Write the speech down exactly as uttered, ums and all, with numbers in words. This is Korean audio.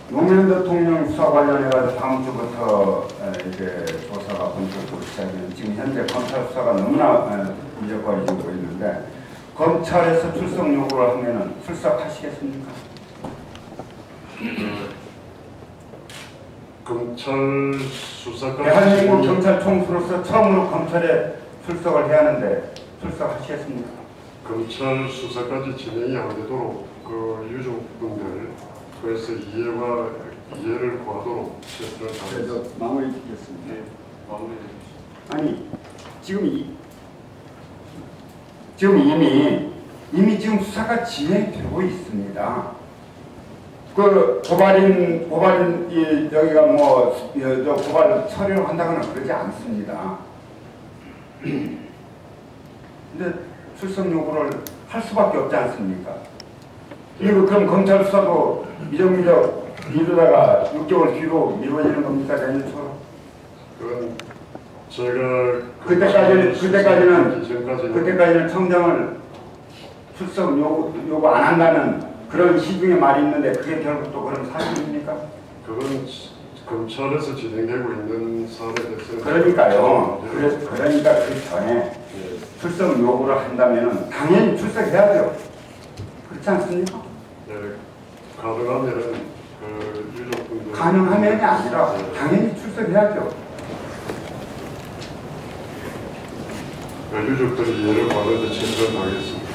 노무현 대통령 수사 관련해가지고 다음 주부터 이제 조사가 본격적으로 시작되는 지금 현재 검찰 수사가 너무나 미적거리고 있는데 검찰에서 출석 요구를 하면은 출석하시겠습니까? 검찰 수사가 대한민국 경찰 총수로서 처음으로 검찰에 출석을 해야 하는데 출석하시겠습니까? 검찰 수사까지 진행이 안 되도록 그 유족분들 그래서 이해와 이해를 구하도록 최선을 다하겠습니다. 그래서 마무리 짓겠습니다. 네, 마무리. 아니 지금 이 지금 이미 이미 지금 수사가 진행되고 있습니다. 그 고발인 고발인 이 여기가 뭐 저 고발 처리를 한다거나 그러지 않습니다. 근데 출석 요구를 할 수밖에 없지 않습니까? 이거 그럼 검찰 수사도 미적미적 미루다가 육 개월 뒤로 미뤄지는 겁니까? 내년 초로? 그건 제가 그때까지는 그때까지는 이전까지는 그때까지는 청장을 출석 요구 요구 안 한다는 그런 시중에 말이 있는데 그게 결국 또 그런 사실입니까? 그건 검찰에서 진행되고 있는 사안에 대해서 그러니까요. 그래, 그러니까 그 전에 예. 출석 요구를 한다면은 당연히 출석해야죠. 그렇지 않습니까? 예, 가능하면은 그 유족분들 가능하면이 아니라 예. 당연히 출석해야죠. 그 유족들이 이해를 구하는데 최선을 다하겠습니다.